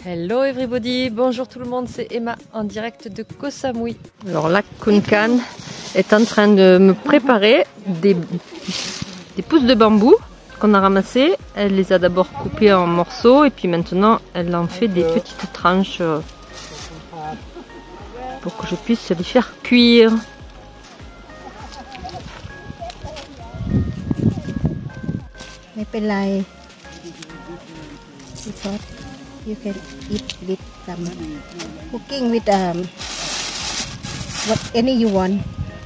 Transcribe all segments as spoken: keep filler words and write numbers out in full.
Hello everybody, bonjour tout le monde, c'est Emma en direct de Koh Samui. Alors là, Khun Khan est en train de me préparer des, des pousses de bambou qu'on a ramassées. Elle les a d'abord coupées en morceaux et puis maintenant elle en fait des petites tranches pour que je puisse les faire cuire. You can eat with some cooking with um what any you want.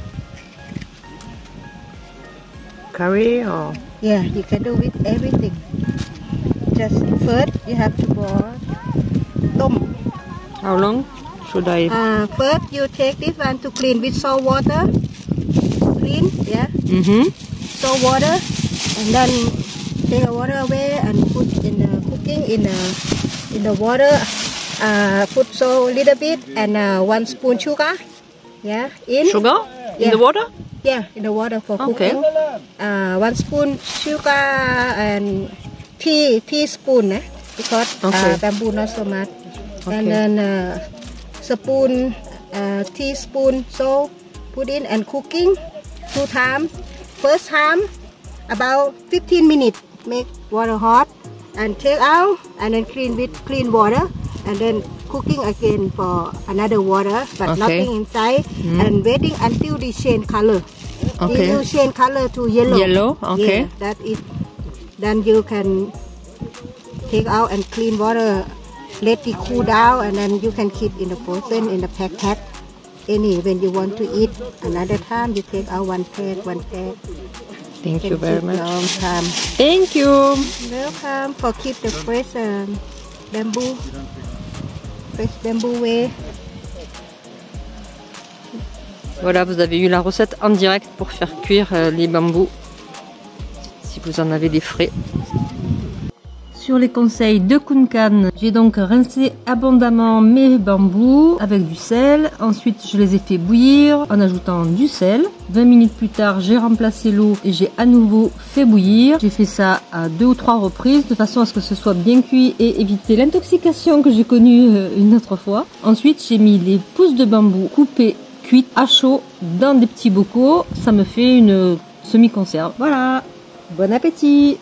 Curry or yeah, you can do with everything. Just first you have to boil. Tom. How long should I? Uh, first you take this one to clean with salt water. Clean, yeah. Mm-hmm. Salt water, and then take the water away and put in the cooking in the. In the water, uh, put so little bit and uh, one spoon sugar. Yeah, in Sugar in yeah. the water. Yeah, in the water for Okay. cooking. Uh, one spoon sugar and tea teaspoon, eh? Because Okay. uh, bamboo not so much. Okay. And then uh, spoon, uh, teaspoon salt put in and cooking two times. First time about fifteen minutes. Make water hot. And take out and then clean with clean water and then cooking again for another water but okay. nothing inside mm. and waiting until they change color. Okay. They will change color to yellow. Yellow, okay. Yeah, that is. Then you can take out and clean water, let it cool down, and then you can keep in the frozen in the pack pack. Any when you want to eat another time, you take out one pack, one pack. Thank you very much. Long time. Thank you. Welcome for keep the fresh um, bamboo, fresh bamboo way. Voilà, vous avez eu la recette en direct pour faire cuire euh, les bambous, si vous en avez des frais. Sur les conseils de Khun Khan, j'ai donc rincé abondamment mes bambous avec du sel. Ensuite, je les ai fait bouillir en ajoutant du sel. vingt minutes plus tard, j'ai remplacé l'eau et j'ai à nouveau fait bouillir. J'ai fait ça à deux ou trois reprises de façon à ce que ce soit bien cuit et éviter l'intoxication que j'ai connue une autre fois. Ensuite, j'ai mis les pousses de bambou coupées, cuites à chaud dans des petits bocaux. Ça me fait une semi-conserve. Voilà, bon appétit!